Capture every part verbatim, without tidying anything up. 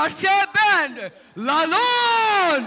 আসছে ব্যান্ড লালন।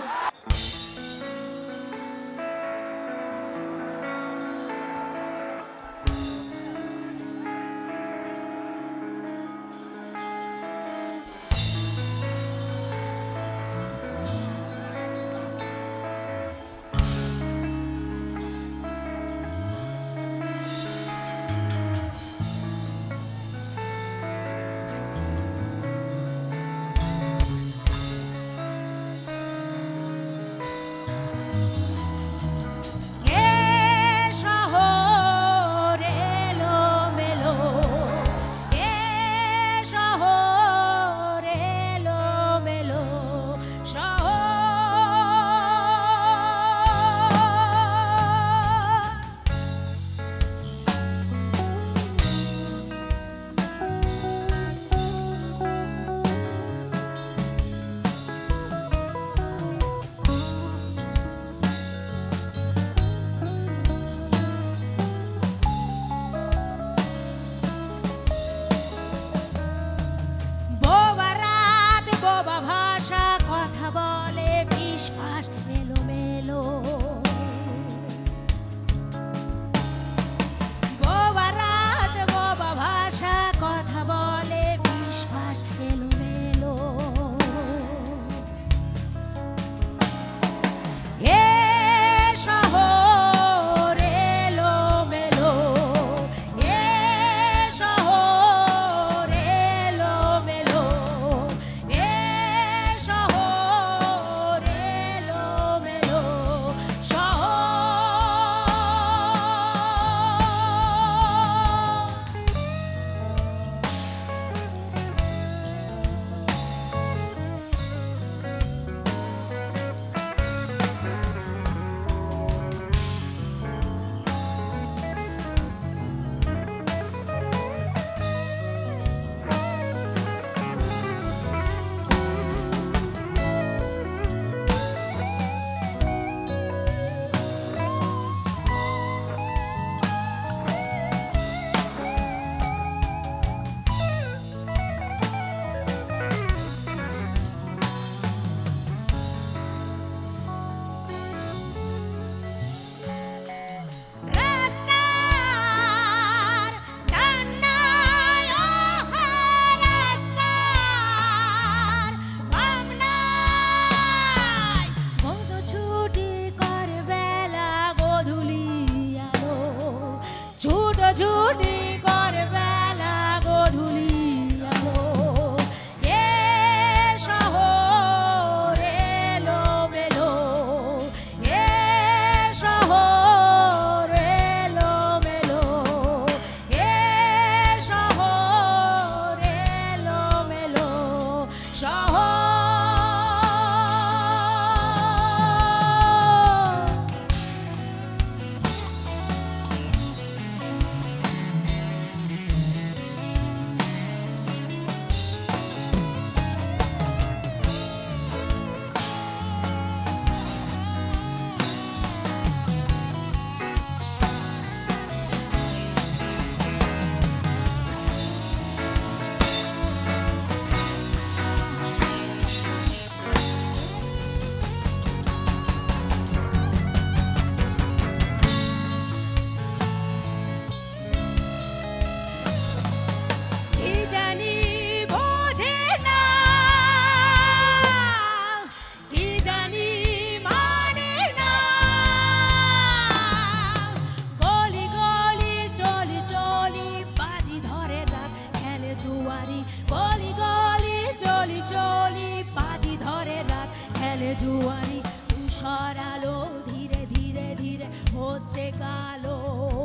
জুয়ারি তুষার আলো ধীরে ধীরে ধীরে হচ্ছে কালো,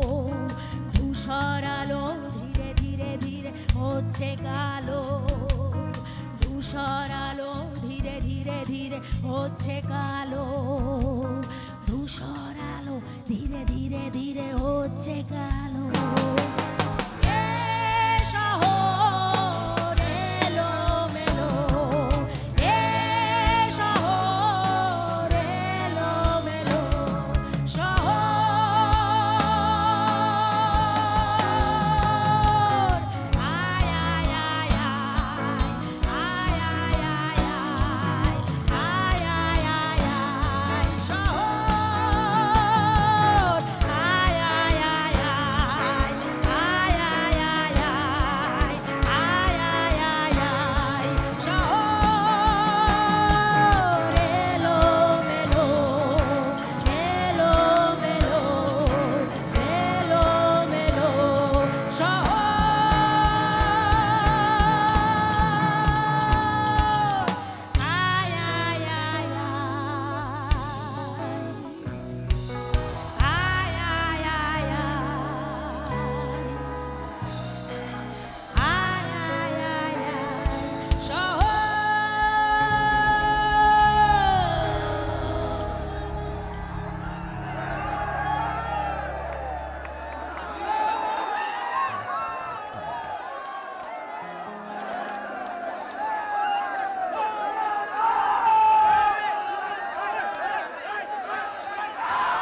তুষার আলো ধীরে ধীরে ধীরে হচ্ছে কালো, তুষার আলো ধীরে ধীরে ধীরে হচ্ছে কালো, ধূসর আলো ধীরে ধীরে ধীরে হচ্ছে কালো।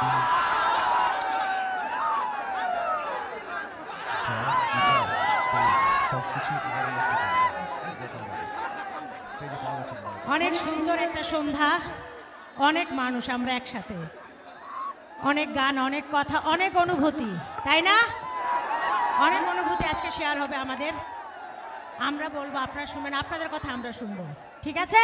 অনেক সুন্দর একটা সন্ধ্যা, অনেক মানুষ আমরা একসাথে, অনেক গান, অনেক কথা, অনেক অনুভূতি, তাই না? অনেক অনুভূতি আজকে শেয়ার হবে আমাদের। আমরা বলবো, আপনারা শুনবেন, আপনাদের কথা আমরা শুনবো, ঠিক আছে?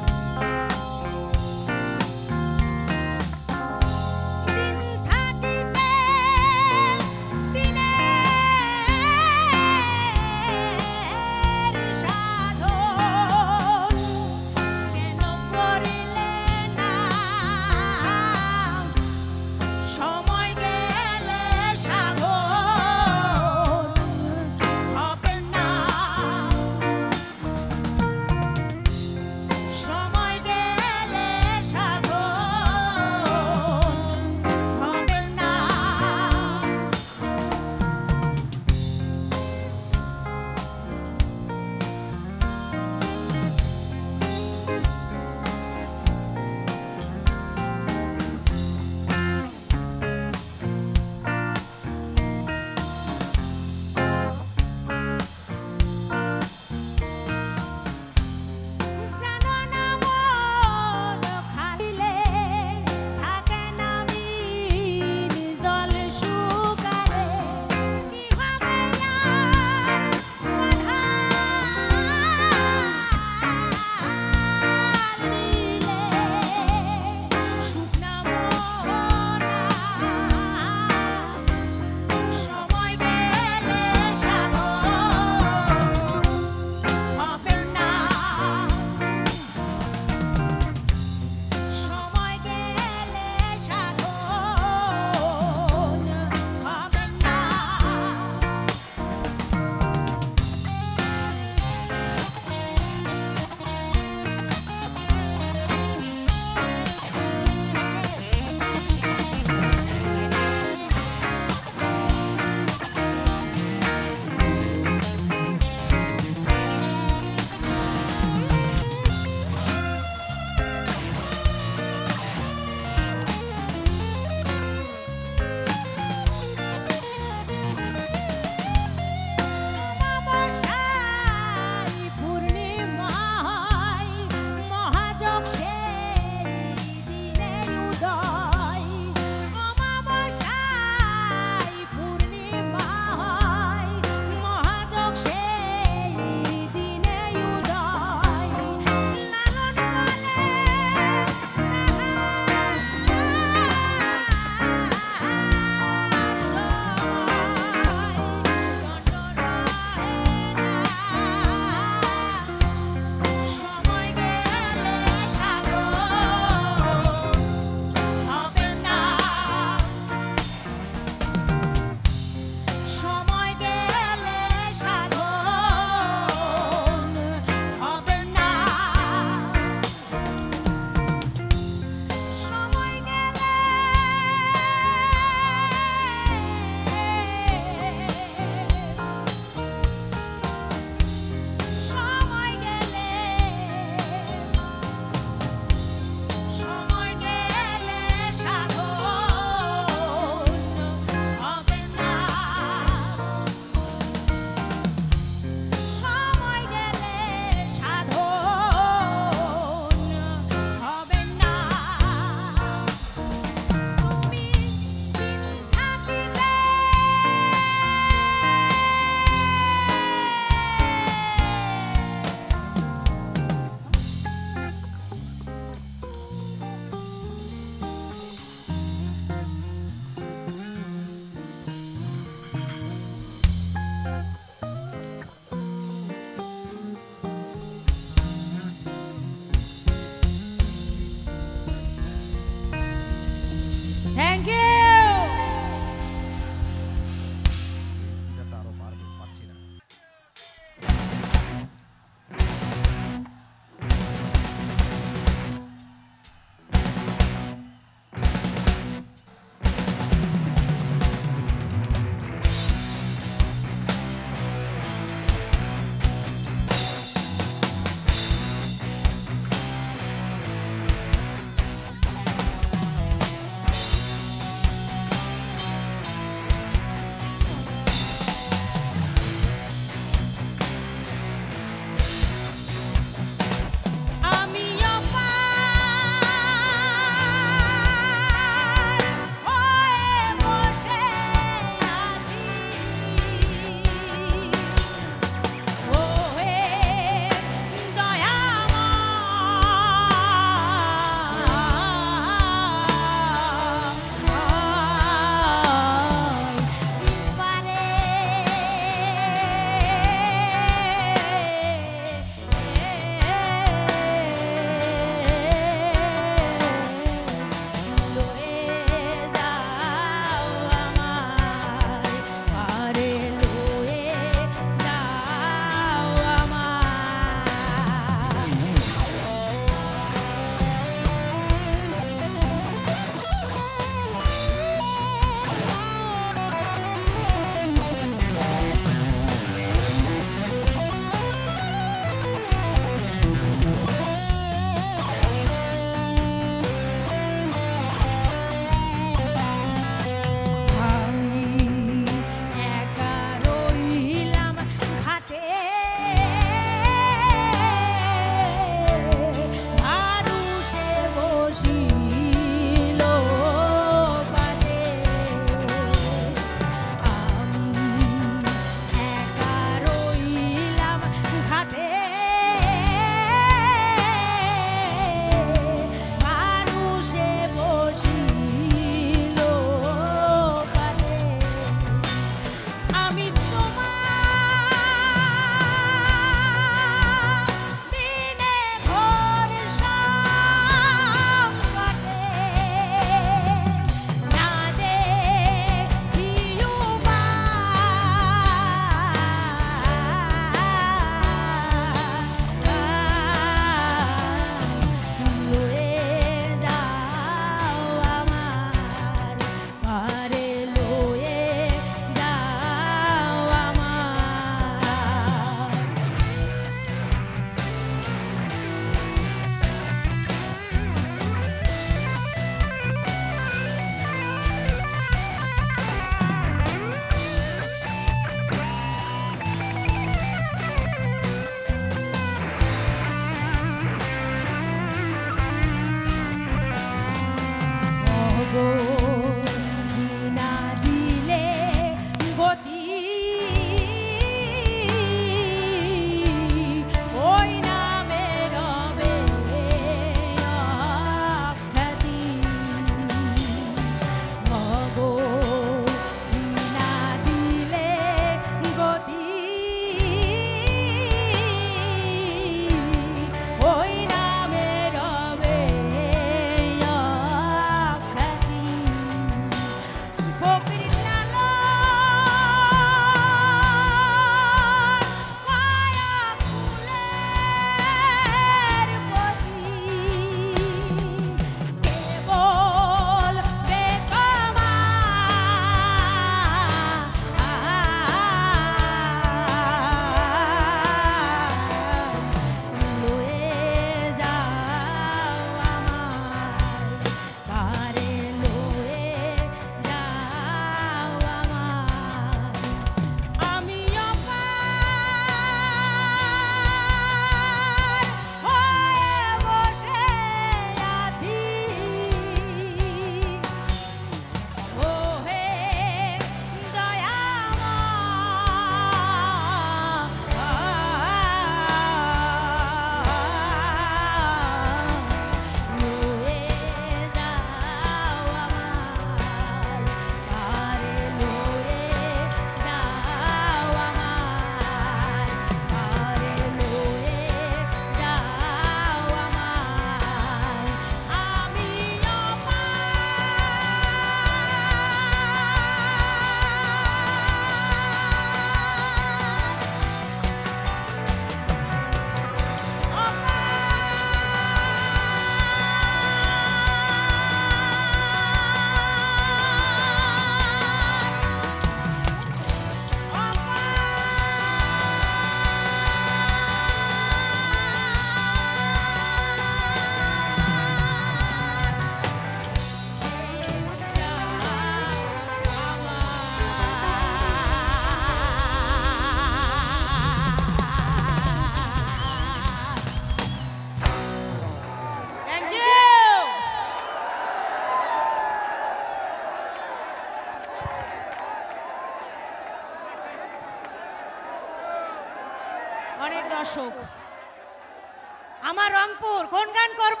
অনেক দর্শক। আমার রংপুর কোন গান করব?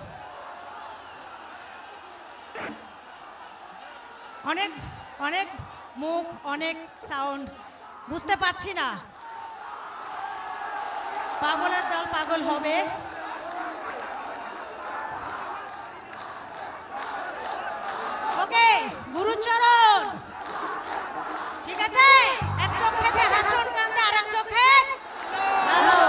অনেক অনেক মুখ, অনেক সাউন্ড, বুঝতে পারছি না। পাগলের দল পাগল হবে। ওকে, গুরুচরণ, ঠিক আছে? এক চোখে হাসন কান্দে, আর এক চোখে হ্যালো।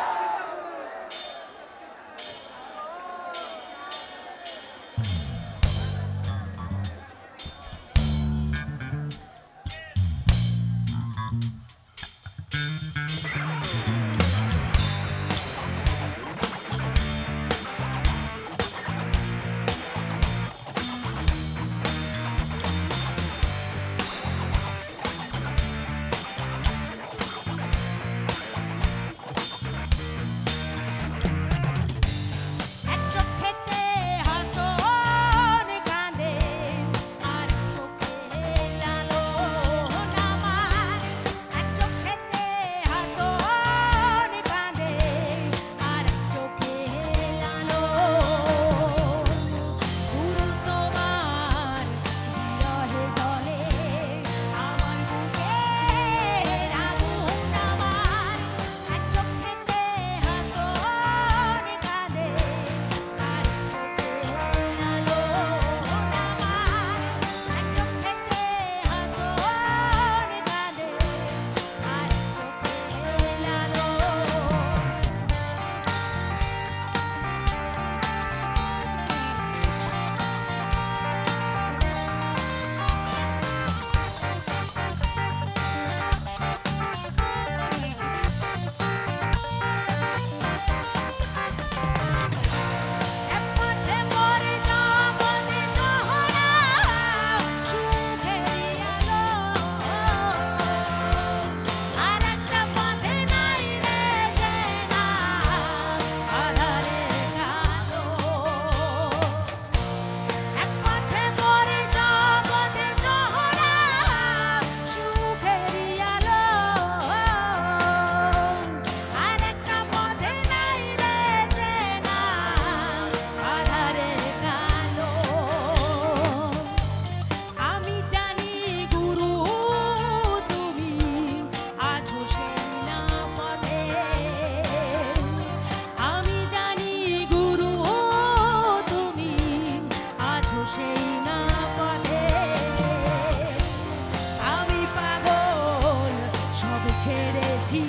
ছেড়েছি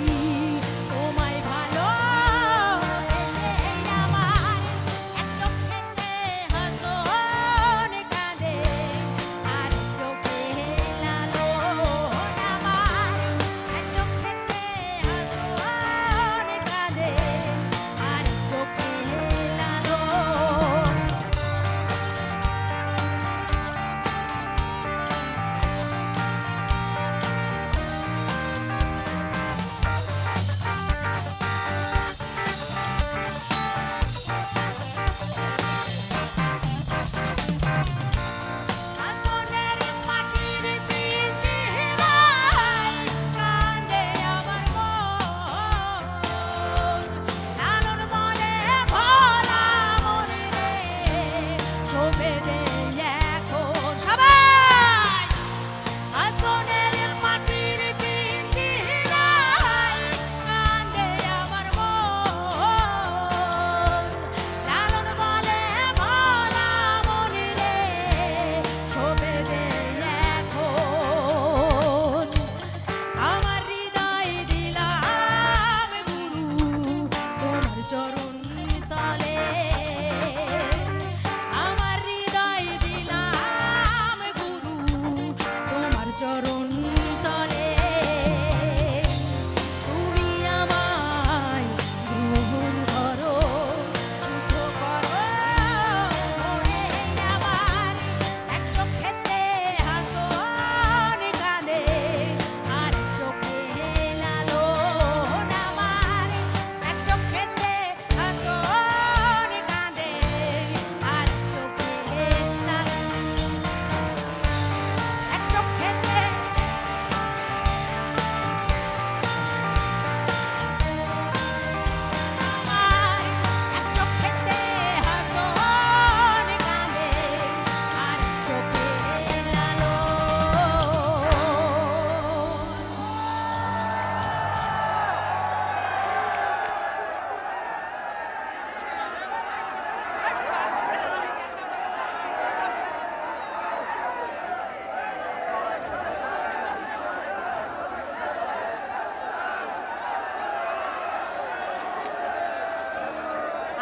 তোমায় ভালো আমার এক চোখেতে হাসন কাঁদে আর চোখে লালো আমার এক চোখেতে হাসন কাঁদে আর চোখে লালো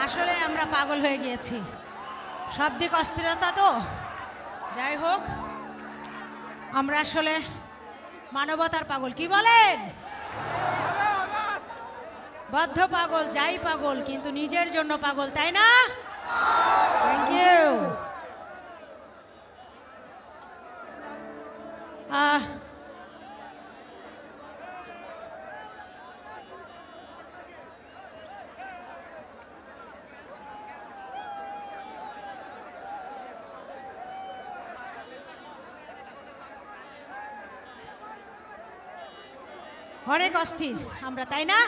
আসলে আমরা পাগল হয়ে গিয়েছি, সব দিক অস্থিরতা তো। যাই হোক, আমরা আসলে মানবতার পাগল, কি বলেন? বদ্ধ পাগল, যাই পাগল, কিন্তু নিজের জন্য পাগল, তাই না? Thank you. আহ অনেক অস্থির আমরা, তাই না?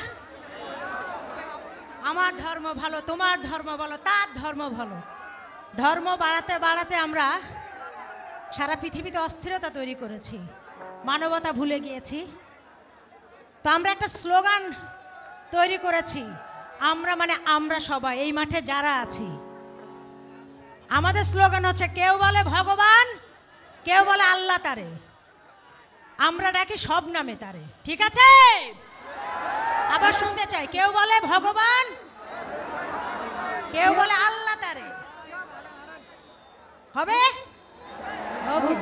আমার ধর্ম ভালো, তোমার ধর্ম ভালো, তার ধর্ম ভালো, ধর্ম বাড়াতে বাড়াতে আমরা সারা পৃথিবীতে অস্থিরতা তৈরি করেছি, মানবতা ভুলে গিয়েছি। তো আমরা একটা স্লোগান তৈরি করেছি, আমরা মানে আমরা সবাই এই মাঠে যারা আছি, আমাদের স্লোগান হচ্ছে কেউ বলে ভগবান, কেউ বলে আল্লাহ তারে, আমরা ডাকি সব নামে তারে। ঠিক আছে? আবার শুনতে চাই, কেউ বলে ভগবান, কেউ বলে আল্লাহ তারে। হবে? ওকে।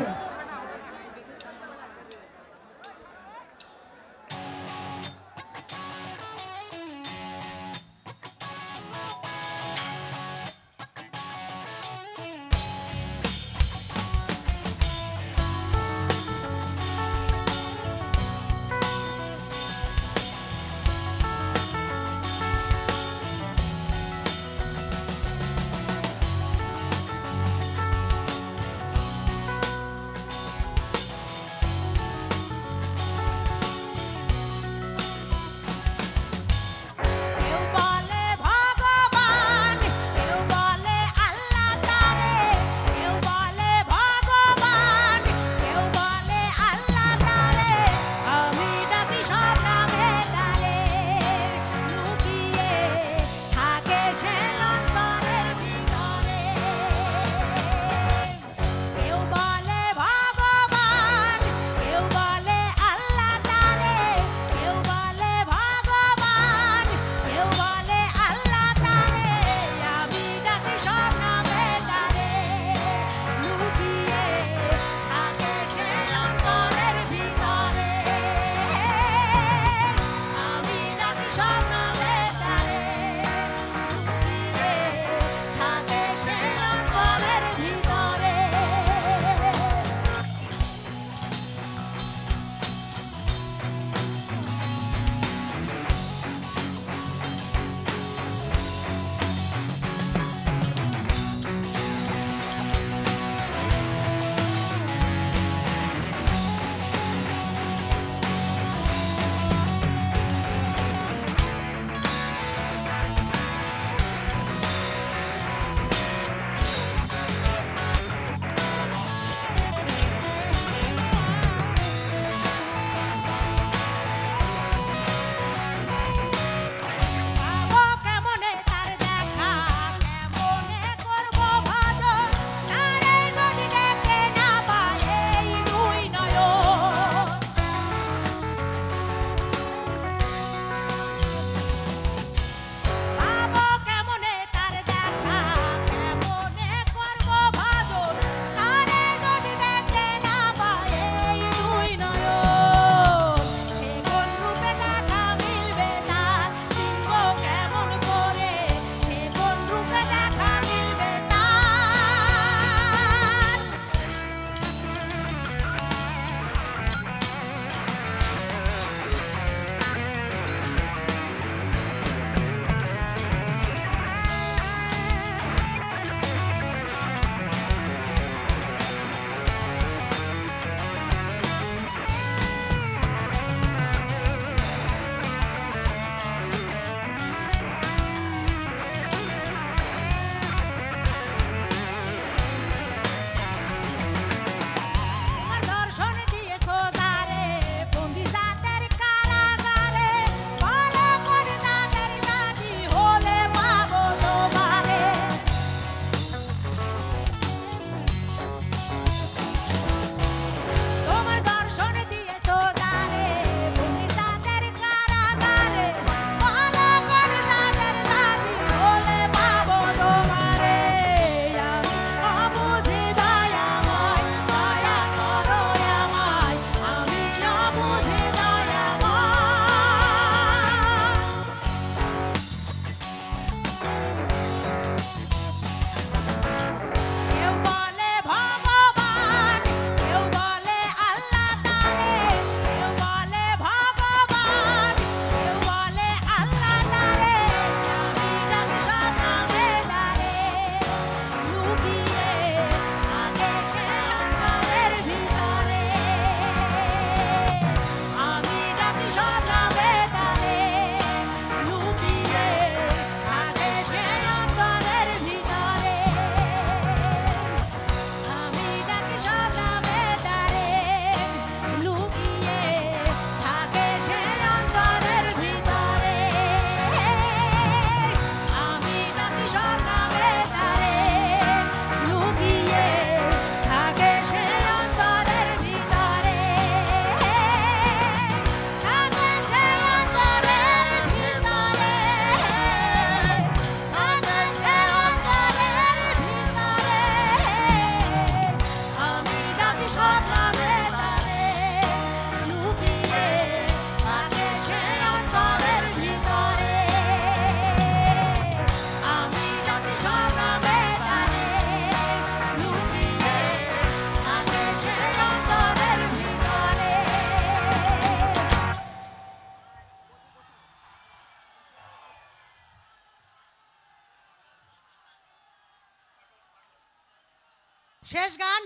শেষ গান।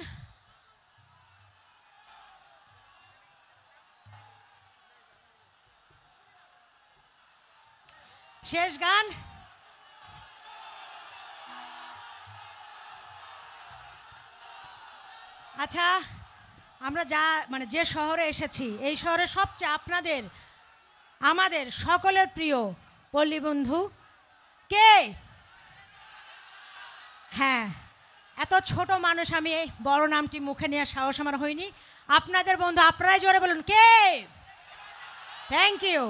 শেষ গান। আচ্ছা, আমরা যা মানে যে শহরে এসেছি, এই শহরে সবচেয়ে আপনাদের আমাদের সকলের প্রিয় পল্লী বন্ধু কে? হ্যাঁ, এত ছোট মানুষ, আমি বড় নামটি মুখে নেওয়ার সাহস আমার হয়নি। আপনাদের বন্ধু, আপনারাই জোরে বলুন কে? Thank you.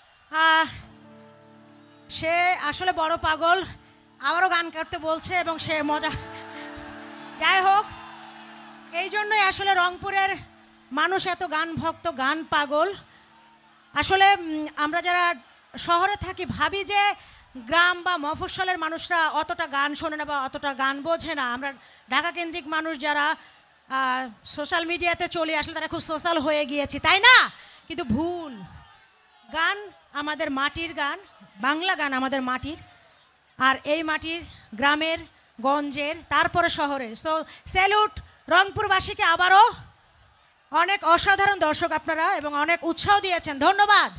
সে আসলে বড় পাগল, আবারও গান করতে বলছে এবং সে মজা। যাই হোক, এই জন্যই আসলে রংপুরের মানুষ এত গান ভক্ত, গান পাগল। আসলে আমরা যারা শহরে থাকি ভাবি যে গ্রাম বা মফস্বলের মানুষরা অতটা গান শোনে না বা অতটা গান বোঝে না। আমরা ঢাকা কেন্দ্রিক মানুষ যারা সোশ্যাল মিডিয়াতে চলে আসলে তারা খুব সোশ্যাল হয়ে গিয়েছি, তাই না? কিন্তু ভুল। গান আমাদের মাটির গান, বাংলা গান আমাদের মাটির, আর এই মাটির গ্রামের, গঞ্জের, তারপরে শহরের। সো স্যালুট রংপুরবাসীকে। আবারও অনেক অসাধারণ দর্শক আপনারা এবং অনেক উৎসাহ দিয়েছেন, ধন্যবাদ।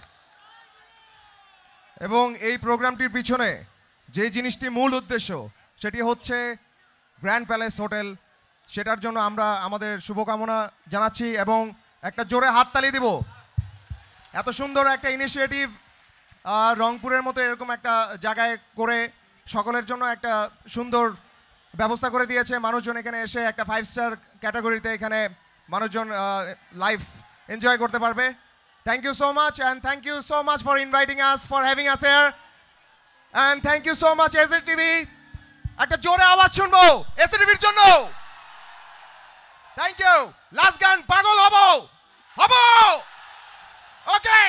এবং এই প্রোগ্রামটির পিছনে যে জিনিসটি মূল উদ্দেশ্য সেটি হচ্ছে গ্র্যান্ড প্যালেস হোটেল, সেটার জন্য আমরা আমাদের শুভকামনা জানাচ্ছি এবং একটা জোরে হাততালি দিব। এত সুন্দর একটা ইনিশিয়েটিভ রংপুরের মতো এরকম একটা জায়গায় করে সকলের জন্য একটা সুন্দর ব্যবস্থা করে দিয়েছে। মানুষজন এখানে এসে একটা ফাইভ স্টার ক্যাটাগরিতে এখানে মানুষজন লাইফ এনজয় করতে পারবে। Thank you so much, and thank you so much for inviting us, for having us here, and thank you so much S R TV. একটা জোরে আওয়াজ শুনবো এস আর টিভির জন্য। Thank you. লাস্ট গান পাগল হব হব। ওকে,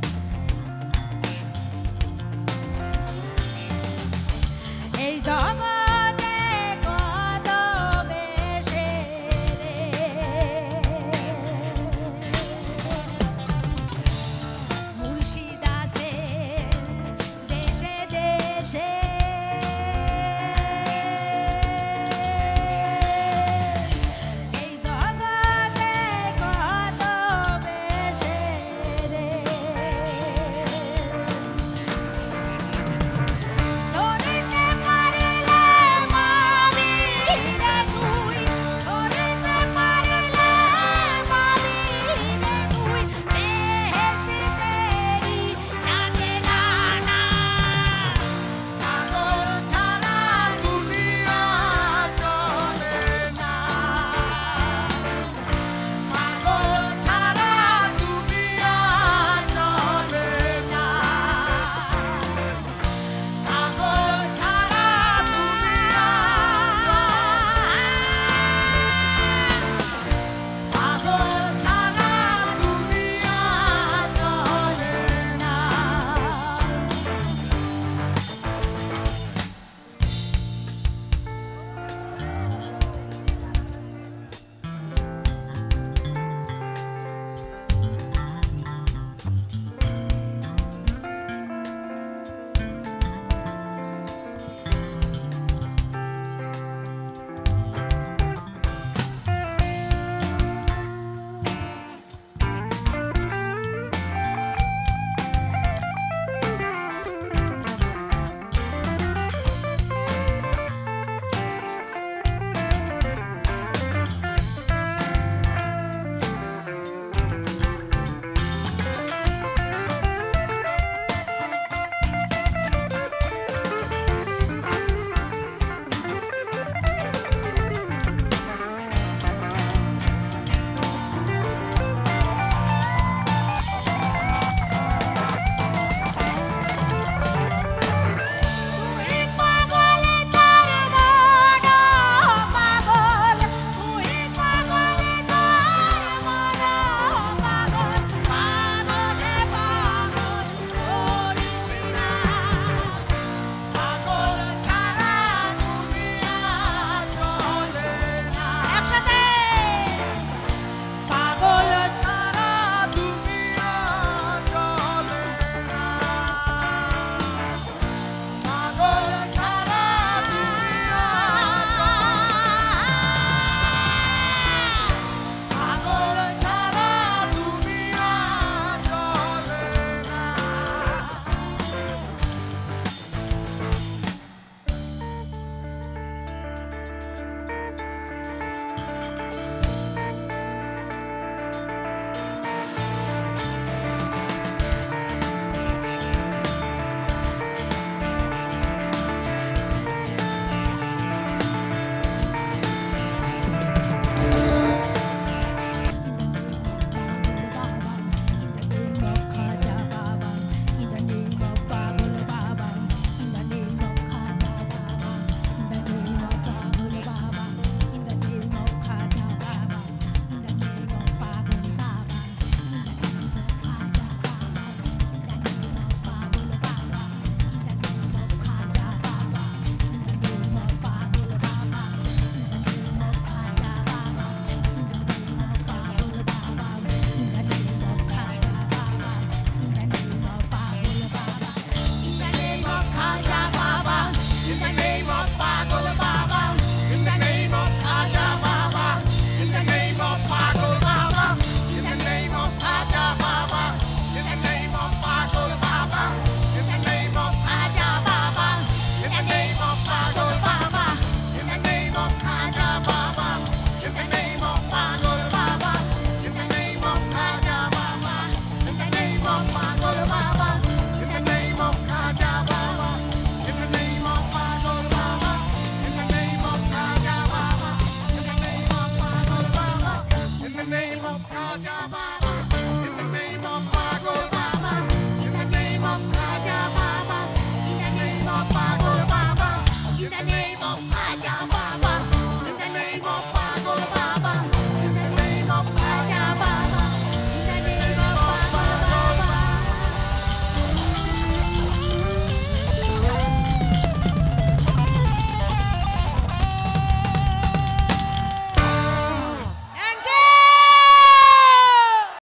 এই জগৎ